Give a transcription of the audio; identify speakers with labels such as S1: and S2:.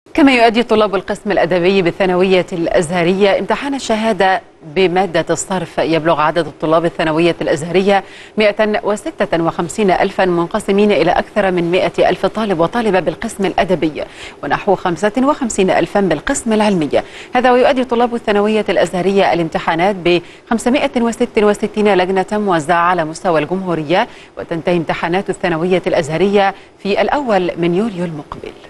S1: كما يؤدي طلاب القسم الأدبي بالثانوية الأزهرية امتحان الشهادة بمادة الصرف. يبلغ عدد الطلاب الثانوية الأزهرية 156 ألفا، منقسمين إلى أكثر من 100 ألف طالب وطالبة بالقسم الأدبي ونحو 55 ألفا بالقسم العلمي. هذا ويؤدي طلاب الثانوية الأزهرية الامتحانات ب 566 لجنة موزعة على مستوى الجمهورية، وتنتهي امتحانات الثانوية الأزهرية في الأول من يوليو المقبل.